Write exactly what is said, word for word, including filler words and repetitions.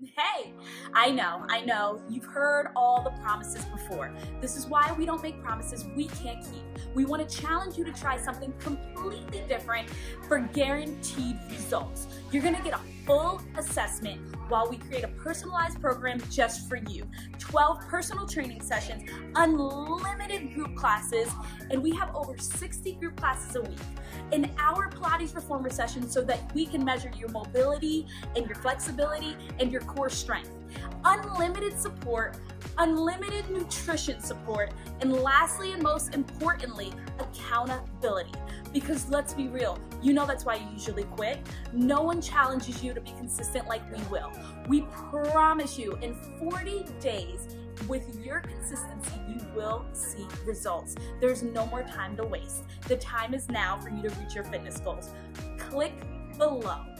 Hey, I know, I know, you've heard all the promises before. This is why we don't make promises we can't keep. We want to challenge you to try something completely different for guaranteed results. You're going to get a full assessment while we create a personalized program just for you. twelve personal training sessions, unlimited group classes, and we have over sixty group classes a week. An hour Pilates reformer session so that we can measure your mobility and your flexibility and your core strength. Unlimited support, unlimited nutrition support, and lastly and most importantly, accountability. Because let's be real, you know that's why you usually quit. No one challenges you to be consistent like we will. We promise you in forty days, with your consistency, you will see results. There's no more time to waste. The time is now for you to reach your fitness goals. Click below.